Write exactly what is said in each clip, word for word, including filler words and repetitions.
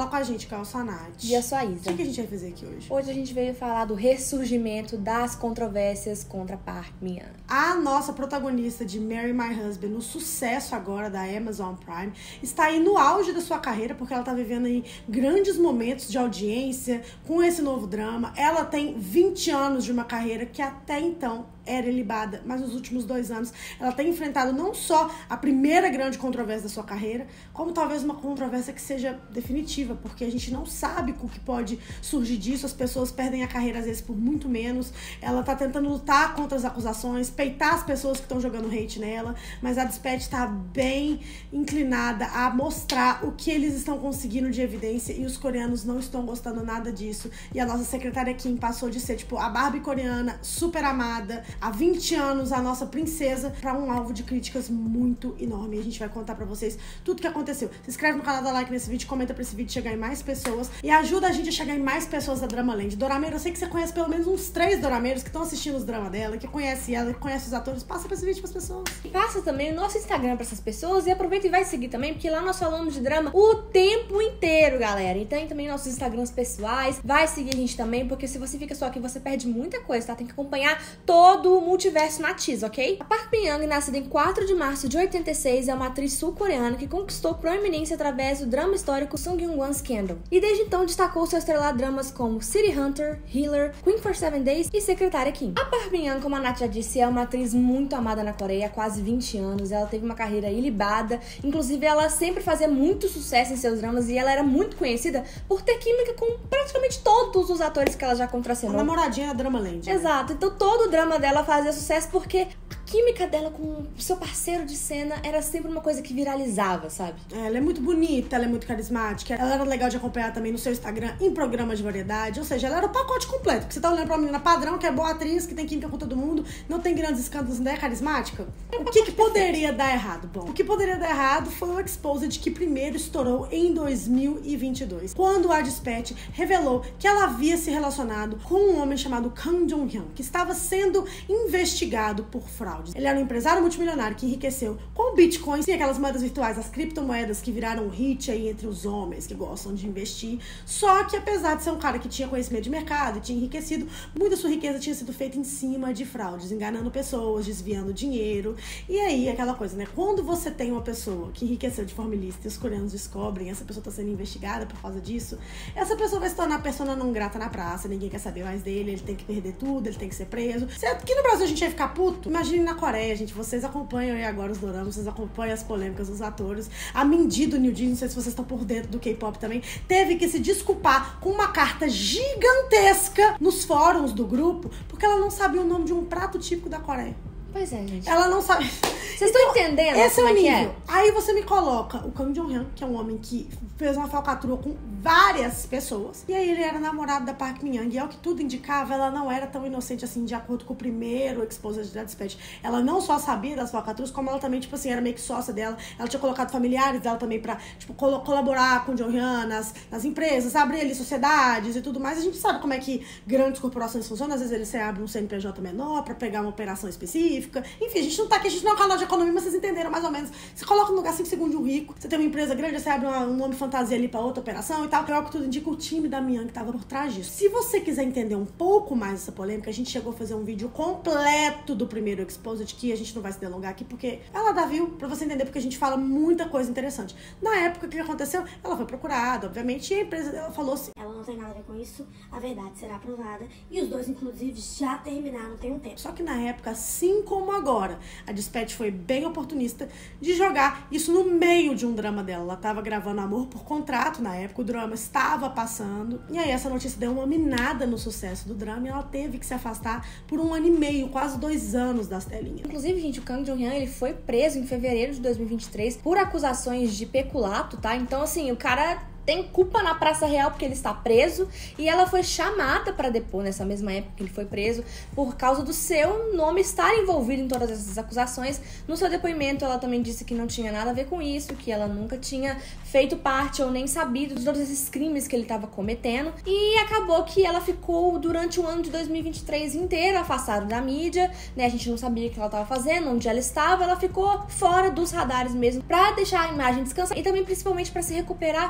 Fala com a gente, que é o Sanat. E eu sou a Isa. O que, que a gente vai fazer aqui hoje? Hoje a gente veio falar do ressurgimento das controvérsias contra Park Min-young. A nossa protagonista de Marry My Husband, no sucesso agora da Amazon Prime, está aí no auge da sua carreira, porque ela está vivendo aí grandes momentos de audiência com esse novo drama. Ela tem vinte anos de uma carreira que até então era ilibada, mas nos últimos dois anos ela tem enfrentado não só a primeira grande controvérsia da sua carreira, como talvez uma controvérsia que seja definitiva, porque a gente não sabe o que pode surgir disso. As pessoas perdem a carreira às vezes por muito menos. Ela tá tentando lutar contra as acusações, peitar as pessoas que estão jogando hate nela, mas a Dispatch tá bem inclinada a mostrar o que eles estão conseguindo de evidência, e os coreanos não estão gostando nada disso. E a nossa secretária Kim passou de ser tipo a Barbie coreana, super amada, há vinte anos, a nossa princesa, para um alvo de críticas muito enorme. E a gente vai contar pra vocês tudo o que aconteceu. Se inscreve no canal, dá like nesse vídeo, comenta pra esse vídeo chegar em mais pessoas e ajuda a gente a chegar em mais pessoas da Dramaland. Dorameiro, eu sei que você conhece pelo menos uns três dorameiros que estão assistindo os dramas dela, que conhece ela, que conhece os atores. Passa pra esse vídeo pras pessoas. E passa também o nosso Instagram pra essas pessoas, e aproveita e vai seguir também, porque lá nós falamos de drama o tempo inteiro, galera. E tem também nossos Instagrams pessoais. Vai seguir a gente também, porque se você fica só aqui, você perde muita coisa, tá? Tem que acompanhar todo o multiverso Matiz, ok? A Park Min-young, nascida em quatro de março de oitenta e seis, é uma atriz sul-coreana que conquistou proeminência através do drama histórico Sungkyunkwan Scandal. E desde então destacou seu estrelar dramas como City Hunter, Healer, Queen for Seven Days e Secretária Kim. A Park Min-young, como a Nath já disse, é uma atriz muito amada na Coreia há quase vinte anos. Ela teve uma carreira ilibada, inclusive ela sempre fazia muito sucesso em seus dramas, e ela era muito conhecida por ter química com praticamente todos os atores que ela já contracenou. A namoradinha da Dramaland. Né? Exato, então todo o drama dela fazia sucesso porque a química dela com o seu parceiro de cena era sempre uma coisa que viralizava, sabe? É, ela é muito bonita, ela é muito carismática, ela era legal de acompanhar também no seu Instagram em programas de variedade, ou seja, ela era o pacote completo, porque você tá olhando pra uma menina padrão, que é boa atriz, que tem química com todo mundo, não tem grandes escândalos, não é carismática. O que que poderia dar errado? Bom, o que poderia dar errado foi o Exposed, que primeiro estourou em dois mil e vinte e dois, quando a Dispatch revelou que ela havia se relacionado com um homem chamado Kang Jong-hyun, que estava sendo investigado por fraude. Ele era um empresário multimilionário que enriqueceu com bitcoins e aquelas moedas virtuais, as criptomoedas que viraram um hit aí entre os homens que gostam de investir. Só que apesar de ser um cara que tinha conhecimento de mercado e tinha enriquecido, muita sua riqueza tinha sido feita em cima de fraudes, enganando pessoas, desviando dinheiro. E aí, aquela coisa, né? Quando você tem uma pessoa que enriqueceu de forma ilícita e os coreanos descobrem, essa pessoa tá sendo investigada por causa disso, essa pessoa vai se tornar persona não grata na praça, ninguém quer saber mais dele, ele tem que perder tudo, ele tem que ser preso. Certo? Aqui no Brasil a gente ia ficar puto. Imagine na Coreia, gente. Vocês acompanham aí agora os doramas, vocês acompanham as polêmicas dos atores. A Mindy do New Jeans, não sei se vocês estão por dentro do K-pop também, teve que se desculpar com uma carta gigantesca nos fóruns do grupo, porque ela não sabia o nome de um prato típico da Coreia. Pois é, gente. Ela não sabe. Vocês estão então, entendendo esse como é o é que nível. é? Aí você me coloca o Kang Jong-hyun, que é um homem que fez uma falcatrua com várias pessoas. E aí ele era namorado da Park Min-young. E ao que tudo indicava, ela não era tão inocente assim, de acordo com o primeiro Exposed da Dispatch. Ela não só sabia das falcatruas, como ela também, tipo assim, era meio que sócia dela. Ela tinha colocado familiares dela também pra, tipo, col colaborar com o Jong-hyun nas, nas empresas, abrir ali sociedades e tudo mais. A gente sabe como é que grandes corporações funcionam. Às vezes eles abrem um C N P J menor pra pegar uma operação específica. Enfim, a gente não tá aqui, a gente não é um canal de economia, mas vocês entenderam mais ou menos. Você coloca no lugar cinco segundos de um rico, você tem uma empresa grande, você abre uma, um nome fantasia ali pra outra operação e tal. Que é o que tudo indica, o time da Min-young que tava por trás disso. Se você quiser entender um pouco mais dessa polêmica, a gente chegou a fazer um vídeo completo do primeiro Exposed, que a gente não vai se delongar aqui, porque ela dá view pra você entender, porque a gente fala muita coisa interessante. Na época, o que aconteceu? Ela foi procurada, obviamente, e a empresa dela falou assim: ela não tem nada a ver com isso, a verdade será provada, e os dois, inclusive, já terminaram tem um tempo. Só que na época, assim como agora, a Dispatch foi bem oportunista de jogar isso no meio de um drama dela. Ela tava gravando Amor por Contrato na época, o drama estava passando, e aí essa notícia deu uma minada no sucesso do drama, e ela teve que se afastar por um ano e meio, quase dois anos das telinhas. Inclusive, gente, o Kang Jong-hyun, ele foi preso em fevereiro de dois mil e vinte e três por acusações de peculato, tá? Então, assim, o cara tem culpa na Praça Real porque ele está preso, e ela foi chamada para depor nessa mesma época que ele foi preso por causa do seu nome estar envolvido em todas essas acusações. No seu depoimento, ela também disse que não tinha nada a ver com isso, que ela nunca tinha feito parte ou nem sabido de todos esses crimes que ele estava cometendo, e acabou que ela ficou durante o ano de dois mil e vinte e três inteiro afastada da mídia, né? A gente não sabia o que ela estava fazendo, onde ela estava, ela ficou fora dos radares mesmo, para deixar a imagem descansar e também principalmente para se recuperar psicologicamente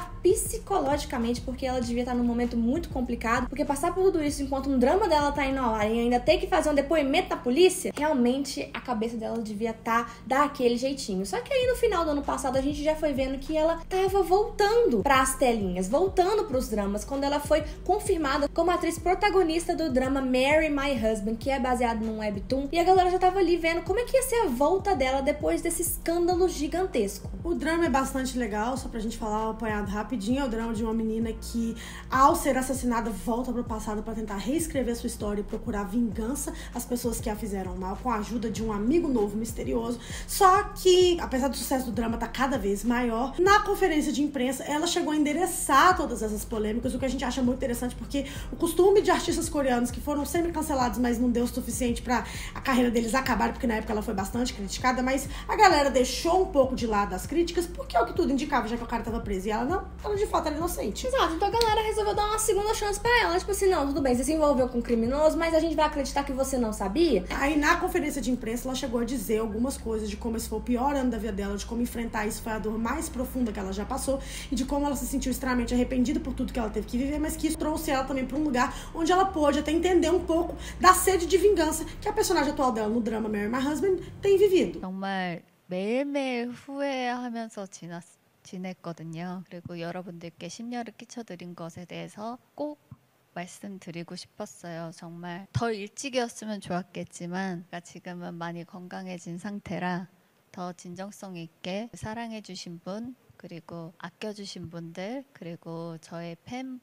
psicologicamente, porque ela devia estar num momento muito complicado, porque passar por tudo isso enquanto um drama dela tá indo ao ar e ainda ter que fazer um depoimento na polícia, realmente a cabeça dela devia estar daquele jeitinho. Só que aí no final do ano passado a gente já foi vendo que ela tava voltando pras telinhas, voltando pros dramas, quando ela foi confirmada como atriz protagonista do drama Marry My Husband, que é baseado num webtoon, e a galera já tava ali vendo como é que ia ser a volta dela depois desse escândalo gigantesco. O drama é bastante legal, só pra gente falar um apanhado rapidinho, é o drama de uma menina que, ao ser assassinada, volta pro passado pra tentar reescrever sua história e procurar vingança às pessoas que a fizeram mal, com a ajuda de um amigo novo misterioso. Só que, apesar do sucesso do drama tá cada vez maior, na conferência de imprensa ela chegou a endereçar todas essas polêmicas, o que a gente acha muito interessante, porque o costume de artistas coreanos que foram semi-cancelados, mas não deu o suficiente pra a carreira deles acabar, porque na época ela foi bastante criticada, mas a galera deixou um pouco de lado as críticas, porque é o que tudo indicava, já que o cara tava preso, e ela não, ela de fato era inocente. Exato, então a galera resolveu dar uma segunda chance pra ela, tipo assim, não, tudo bem, você se envolveu com um criminoso, mas a gente vai acreditar que você não sabia? Aí na conferência de imprensa ela chegou a dizer algumas coisas de como esse foi o pior ano da vida dela, de como enfrentar isso foi a dor mais profunda que ela já passou, e de como ela se sentiu extremamente arrependida por tudo que ela teve que viver, mas que isso trouxe ela também pra um lugar onde ela pôde até entender um pouco da sede de vingança que a personagem atual dela no drama Marry My Husband tem vivido. 정말 매일매일 후회하면서 지났, 지냈거든요. 그리고 여러분들께 심려를 끼쳐드린 것에 대해서 꼭 말씀드리고 싶었어요. 정말 더 일찍이었으면 좋았겠지만 지금은 많이 건강해진 상태라 더 진정성 있게 사랑해주신 분, 그리고 아껴주신 분들, 그리고 저의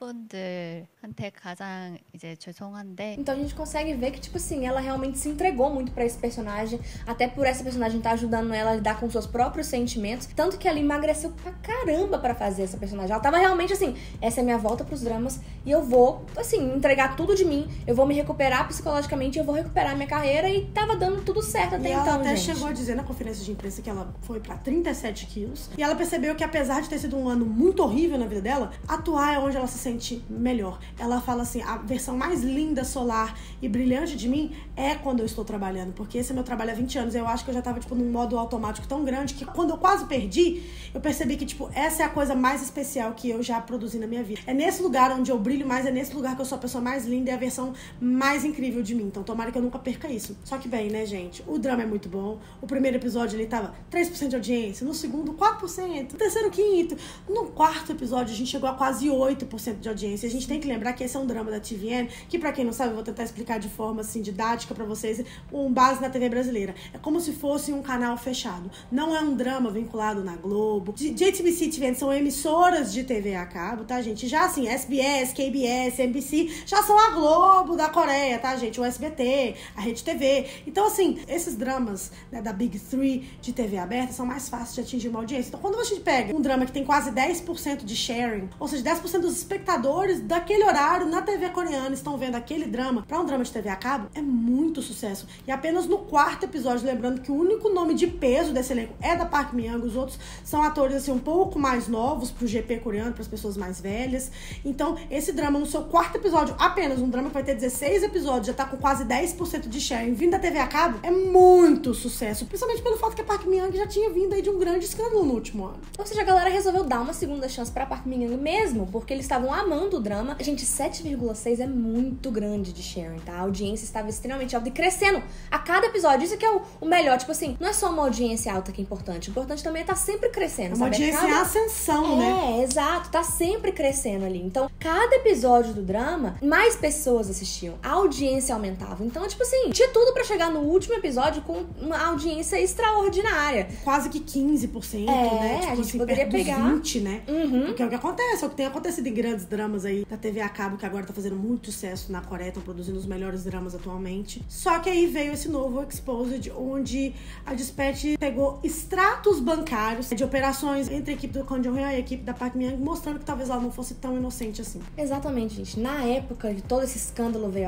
팬분들한테 가장 이제 죄송한데. Então a gente consegue ver que, tipo assim, ela realmente se entregou muito pra esse personagem, até por essa personagem estar ajudando ela a lidar com seus próprios sentimentos, tanto que ela emagreceu pra caramba pra fazer essa personagem. Ela tava realmente assim, essa é a minha volta pros dramas e eu vou, assim, entregar tudo de mim, eu vou me recuperar psicologicamente, eu vou recuperar minha carreira, e tava dando tudo certo até e então, ela até gente. chegou a dizer na conferência de imprensa que ela foi pra trinta e sete quilos, e ela percebeu que apesar de ter sido um ano muito horrível na vida dela, atuar é onde ela se sente melhor. Ela fala assim, a versão mais linda, solar e brilhante de mim é quando eu estou trabalhando, porque esse é meu trabalho há vinte anos, eu acho que eu já tava, tipo, num modo automático tão grande que quando eu quase perdi, eu percebi que, tipo, essa é a coisa mais especial que eu já produzi na minha vida. É nesse lugar onde eu brilho mais, é nesse lugar que eu sou a pessoa mais linda e a versão mais incrível de mim. Então tomara que eu nunca perca isso. Só que bem, né, gente? O drama é muito bom. O primeiro episódio, ele tava três por cento de audiência, no segundo, quatro por cento, no terceiro, quinto. No quarto episódio, a gente chegou a quase oito por cento de audiência. A gente tem que lembrar que esse é um drama da T V N, que pra quem não sabe, eu vou tentar explicar de forma, assim, didática pra vocês, com base na T V brasileira. É como se fosse um canal fechado. Não é um drama vinculado na Globo. J T B C e T V N são emissoras de T V a cabo, tá, gente? Já, assim, S B S, K B S, N B C, já são a Globo da Coreia, tá, gente? O S B T, a Rede T V. Então, assim, esses dramas, né, da Big Three de T V aberta são mais fáceis de atingir uma audiência. Então, quando a gente pega um drama que tem quase dez por cento de sharing, ou seja, dez por cento dos espectadores daquele horário na T V coreana estão vendo aquele drama, pra um drama de T V a cabo, é muito sucesso. E apenas no quarto episódio, lembrando que o único nome de peso desse elenco é da Park Min-young, os outros são atores, assim, um pouco mais novos pro G P coreano, pras pessoas mais velhas. Então, esse drama, no seu quarto episódio, apenas um drama que vai ter dezesseis episódios, já tá com quase dez por cento de sharing vindo da T V a cabo, é muito sucesso. Principalmente pelo fato que a Park Min-young já tinha vindo aí de um grande escândalo no último ano. Ou seja, a galera resolveu dar uma segunda chance pra Park Min-young mesmo, porque eles estavam amando o drama. Gente, sete vírgula seis é muito grande de sharing, tá? A audiência estava extremamente alta e crescendo a cada episódio. Isso que é o, o melhor, tipo assim, não é só uma audiência alta que é importante, o importante também é estar sempre crescendo, é uma sabe? audiência cada... em ascensão, é, né? É, exato, tá sempre crescendo ali. Então, cada episódio do drama, mais pessoas assistiam, a audiência aumentava. Então, tipo assim, tinha tudo pra chegar no último episódio com uma audiência extraordinária. Quase que quinze por cento, é, né? Tipo, a gente assim, poderia perto dos pegar vinte, né? Uhum. Porque é o que acontece, é o que tem acontecido em grandes dramas aí da T V a cabo, que agora tá fazendo muito sucesso na Coreia, estão produzindo os melhores dramas atualmente. Só que aí veio esse novo Exposed, onde a Dispatch pegou extratos bancários de operações entre a equipe do Kwon Jong-hyun e a equipe da Park Min-young, mostrando que talvez ela não fosse tão inocente assim. Exatamente, gente. Na época que todo esse escândalo veio à tona,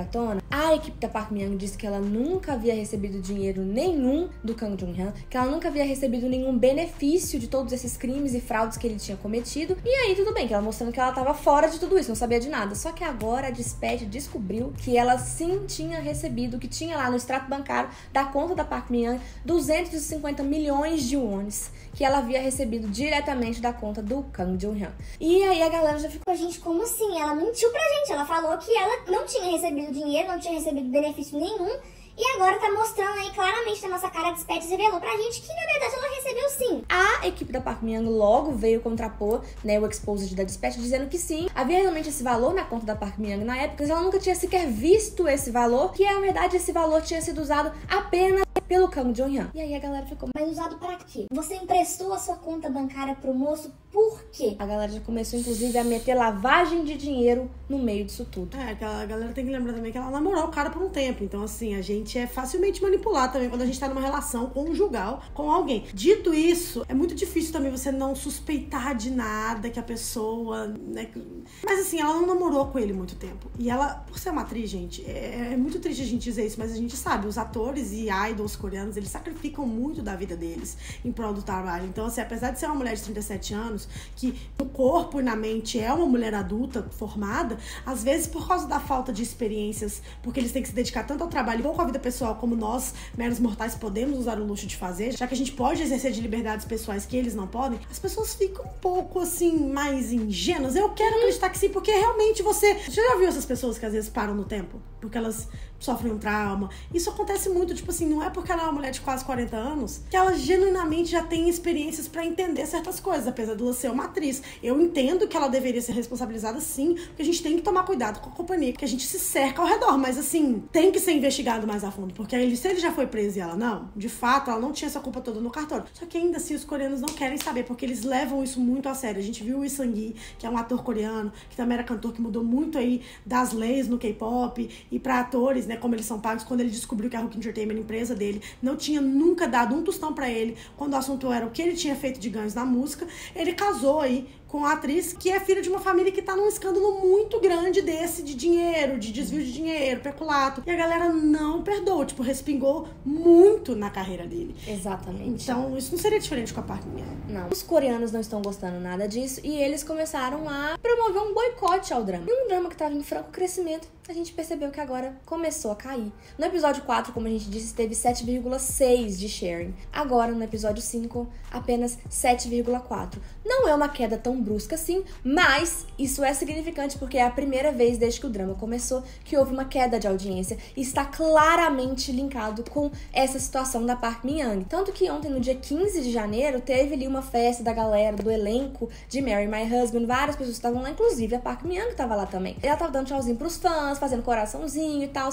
A equipe da Park Min-young disse que ela nunca havia recebido dinheiro nenhum do Kang Jong-hyun, que ela nunca havia recebido nenhum benefício de todos esses crimes e fraudes que ele tinha cometido. E aí, tudo bem, que ela mostrando que ela tava fora de tudo isso, não sabia de nada. Só que agora a Dispatch descobriu que ela sim tinha recebido, que tinha lá no extrato bancário da conta da Park Min-young duzentos e cinquenta milhões de wones que ela havia recebido diretamente da conta do Kang Jong-hyun. E aí a galera já ficou, gente, como assim? Ela mentiu pra gente, ela falou que ela não tinha recebido dinheiro, não tinha recebido benefício nenhum, e agora tá mostrando aí claramente na nossa cara, a Dispatch revelou pra gente que, na verdade, ela recebeu sim. A equipe da Park Min-young logo veio contrapor, né, o exposed da Dispatch, dizendo que sim, havia realmente esse valor na conta da Park Min-young na época, mas ela nunca tinha sequer visto esse valor, que, na verdade, esse valor tinha sido usado apenas pelo Kang Jong-hyun. E aí a galera ficou, mas usado pra quê? Você emprestou a sua conta bancária pro moço por quê? A galera já começou, inclusive, a meter lavagem de dinheiro no meio disso tudo. É, que a galera tem que lembrar também que ela namorou o cara por um tempo. Então, assim, a gente é facilmente manipulado também quando a gente tá numa relação conjugal com alguém. Dito isso, é muito difícil também você não suspeitar de nada que a pessoa, né? Mas, assim, ela não namorou com ele muito tempo. E ela, por ser uma atriz, gente, é, é muito triste a gente dizer isso, mas a gente sabe, os atores e idols coreanos, eles sacrificam muito da vida deles em prol do trabalho. Então, assim, apesar de ser uma mulher de trinta e sete anos, que no corpo e na mente é uma mulher adulta, formada, às vezes por causa da falta de experiências, porque eles têm que se dedicar tanto ao trabalho e pouco à vida pessoal, como nós, meros mortais, podemos usar o luxo de fazer, já que a gente pode exercer de liberdades pessoais que eles não podem, as pessoas ficam um pouco, assim, mais ingênuas. Eu quero acreditar que sim, porque realmente você... Você já viu essas pessoas que às vezes param no tempo? Porque elas sofrem um trauma. Isso acontece muito, tipo assim, não é porque ela é uma mulher de quase quarenta anos que ela genuinamente já tem experiências pra entender certas coisas, apesar de ela ser uma atriz. Eu entendo que ela deveria ser responsabilizada, sim, porque a gente tem que tomar cuidado com a companhia que a gente se cerca ao redor, mas assim, tem que ser investigado mais a fundo, porque ele, se ele já foi preso e ela não, de fato, ela não tinha essa culpa toda no cartório. Só que ainda assim, os coreanos não querem saber, porque eles levam isso muito a sério. A gente viu o Lee Sang-gi, que é um ator coreano, que também era cantor, que mudou muito aí das leis no K-pop, e pra atores, né, como eles são pagos, quando ele descobriu que a Hulk Entertainment, a empresa dele, não tinha nunca dado um tostão pra ele, quando o assunto era o que ele tinha feito de ganhos na música, ele casou aí com a atriz que é filha de uma família que tá num escândalo muito grande desse, de dinheiro, de desvio de dinheiro, peculato. E a galera não perdoa, tipo, respingou muito na carreira dele. Exatamente. Então, isso não seria diferente com a Park Min-young. Não. Os coreanos não estão gostando nada disso e eles começaram a promover um boicote ao drama. E um drama que tava em franco crescimento, a gente percebeu que agora começou a cair. No episódio quatro, como a gente disse, teve sete vírgula seis de sharing. Agora, no episódio cinco, apenas sete vírgula quatro. Não é uma queda tão brusca assim, mas isso é significante porque é a primeira vez desde que o drama começou que houve uma queda de audiência e está claramente linkado com essa situação da Park Min-young. Tanto que ontem, no dia quinze de janeiro, teve ali uma festa da galera, do elenco de Marry My Husband, várias pessoas estavam lá, inclusive a Park Min-young estava lá também. Ela tava dando tchauzinho pros fãs, fazendo coraçãozinho e tal,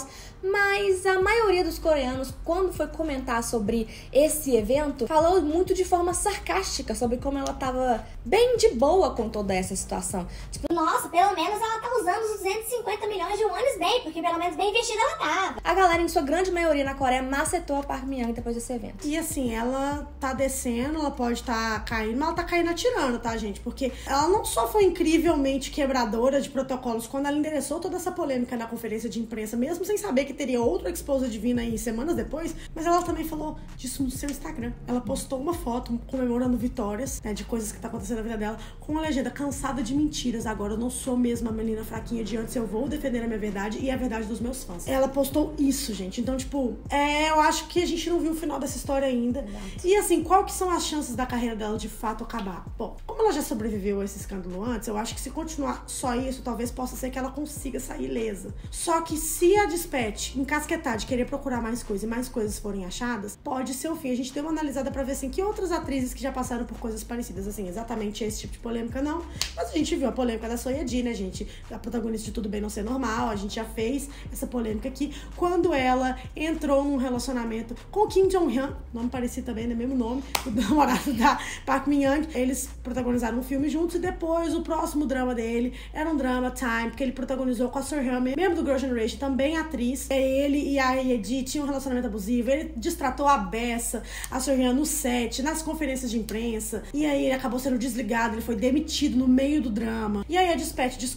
mas a maioria dos coreanos, quando foi comentar sobre esse evento, falou muito de forma sarcástica sobre como ela tava bem de boa com toda essa situação. Tipo, nossa, pelo menos ela tá usando os duzentos e cinquenta milhões de wones bem, porque pelo menos bem investida ela tava. A galera, em sua grande maioria na Coreia, macetou a Park Min-young depois desse evento. E assim, ela tá descendo, ela pode estar tá caindo, mas ela tá caindo atirando, tá, gente? Porque ela não só foi incrivelmente quebradora de protocolos quando ela endereçou toda essa polêmica na conferência de imprensa, mesmo sem saber que teria outro exposed divina aí semanas depois, mas ela também falou disso no seu Instagram. Ela postou uma foto comemorando vitórias, né, de coisas que tá acontecendo na vida dela, com uma legenda: cansada de mentiras, agora eu não sou mesmo a menina fraquinha de antes, eu vou defender a minha verdade e a verdade dos meus fãs. Ela postou isso, gente. Então, tipo, é, eu acho que a gente não viu o final dessa história ainda. Exato. E assim, qual que são as chances da carreira dela de fato acabar? Bom, como ela já sobreviveu a esse escândalo antes, eu acho que se continuar só isso, talvez possa ser que ela consiga sair ilesa. Só que se a Dispatch encasquetar de querer procurar mais coisas e mais coisas forem achadas, pode ser o fim. A gente deu uma analisada pra ver, assim, que outras atrizes que já passaram por coisas parecidas, assim, exatamente esse tipo de polêmica não, mas a gente viu a polêmica da Soyeji, né, gente? A protagonista de Tudo Bem Não Ser Normal, a gente já fez essa polêmica aqui, quando ela entrou num relacionamento com o Kim Jong-hyun, nome parecido também, né, mesmo nome, o namorado da Park Min-young. Eles protagonizaram um filme juntos e depois o próximo drama dele era um drama Time, que ele protagonizou com a Seo-hyun, membro do Girl Generation, também atriz. Ele e a Yeji tinham um relacionamento abusivo, ele destratou a beça, a Seo-hyun no set, nas conferências de imprensa, e aí ele acabou sendo desligado, ele foi demitido no meio do drama. E aí a Dispatch descobriu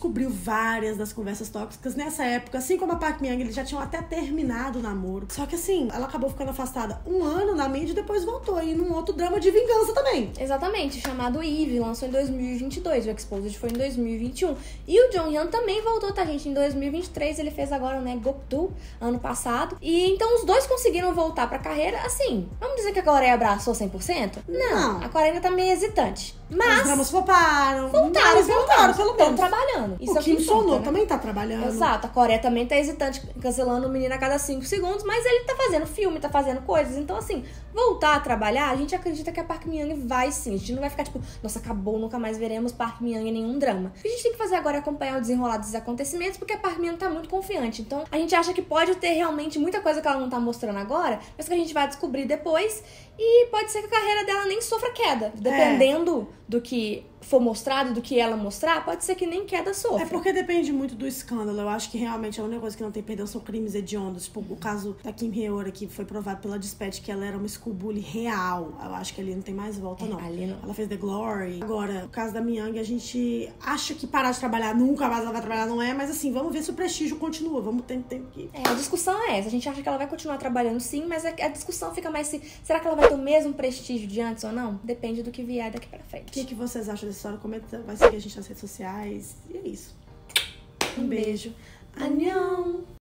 várias das conversas tóxicas nessa época, assim como a Park Min-young, eles já tinham até terminado o namoro. Só que assim, ela acabou ficando afastada um ano na mídia e depois voltou aí num outro drama de vingança também. Exatamente, chamado Eve, lançou em dois mil e vinte e dois, o Exposed foi em dois mil e vinte e um. E o Jonghyun também voltou, tá, gente? Em dois mil e vinte e três, ele fez agora, né, Gokdu, ano passado. E então os dois conseguiram voltar pra carreira, assim, vamos dizer que a Coreia abraçou cem por cento? Não, Não. A Coreia ainda tá meio hesitante. Mas Os dramas floparam. voltaram, mas voltaram, pelo Estão menos. trabalhando. Isso O é o que Kim importa, Sono né? também tá trabalhando. Exato, a Coreia também tá hesitante, cancelando o menino a cada cinco segundos, mas ele tá fazendo filme, tá fazendo coisas. Então, assim, voltar a trabalhar, a gente acredita que a Park Min-young vai sim. A gente não vai ficar tipo, nossa, acabou, nunca mais veremos Park Min-young em nenhum drama. O que a gente tem que fazer agora é acompanhar o desenrolar dos acontecimentos, porque a Park Min-young tá muito confiante. Então, a gente acha que pode ter realmente muita coisa que ela não tá mostrando agora, mas que a gente vai descobrir depois. E pode ser que a carreira dela nem sofra queda. Dependendo é. do que for mostrado, do que ela mostrar, pode ser que nem queda sofra. É porque depende muito do escândalo. Eu acho que realmente a única coisa que não tem perdão são crimes hediondos. Tipo, o caso da Kim Hye-ora, que foi provado pela Dispatch que ela era uma school bully real. Eu acho que ali não tem mais volta, é, não. Ali não. Ela fez The Glory. Agora, o caso da Min-young, a gente acha que parar de trabalhar, nunca mais ela vai trabalhar, não é. Mas assim, vamos ver se o prestígio continua. Vamos ter tempo que... É, a discussão é essa. A gente acha que ela vai continuar trabalhando sim, mas a discussão fica mais se... Será que ela vai ter o mesmo prestígio de antes ou não? Depende do que vier daqui pra frente. O que, que vocês acham dessa história? Comenta, vai seguir a gente nas redes sociais. E é isso. Um, Um beijo. beijo. Annyeong!